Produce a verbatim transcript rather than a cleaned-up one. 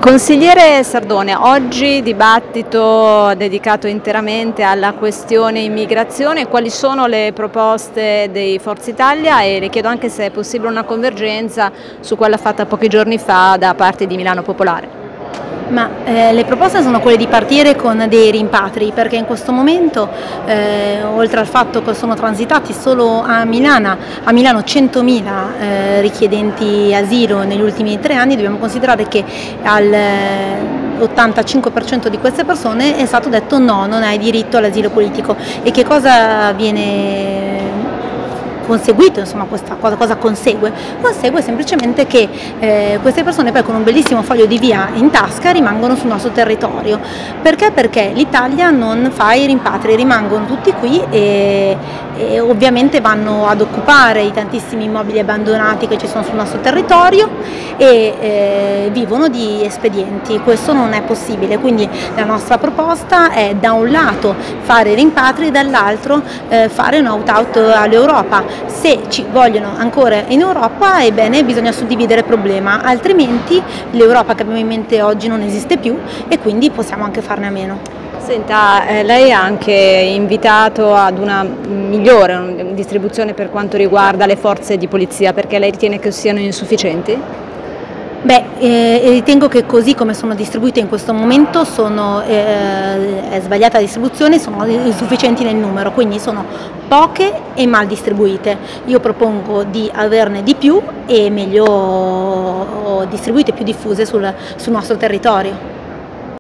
Consigliere Sardone, oggi dibattito dedicato interamente alla questione immigrazione, quali sono le proposte di Forza Italia e le chiedo anche se è possibile una convergenza su quella fatta pochi giorni fa da parte di Milano Popolare. Ma eh, le proposte sono quelle di partire con dei rimpatri, perché in questo momento, eh, oltre al fatto che sono transitati solo a Milano, a Milano centomila eh, richiedenti asilo negli ultimi tre anni, dobbiamo considerare che al l'ottantacinque per cento di queste persone è stato detto no, non hai diritto all'asilo politico. E che cosa viene conseguito, insomma, questa cosa, cosa consegue? Consegue semplicemente che eh, queste persone poi con un bellissimo foglio di via in tasca rimangono sul nostro territorio. Perché? Perché l'Italia non fa i rimpatri, rimangono tutti qui e, e ovviamente vanno ad occupare i tantissimi immobili abbandonati che ci sono sul nostro territorio e eh, vivono di espedienti. Questo non è possibile, quindi la nostra proposta è da un lato fare i rimpatri e dall'altro eh, fare un opt-out all'Europa. Se ci vogliono ancora in Europa, ebbene bisogna suddividere il problema, altrimenti l'Europa che abbiamo in mente oggi non esiste più e quindi possiamo anche farne a meno. Senta, eh, lei ha anche invitato ad una migliore distribuzione per quanto riguarda le forze di polizia, perché lei ritiene che siano insufficienti? Beh, eh, ritengo che così come sono distribuite in questo momento sono, eh, è sbagliata la distribuzione, sono insufficienti nel numero, quindi sono poche e mal distribuite. Io propongo di averne di più e meglio distribuite, più diffuse sul, sul nostro territorio.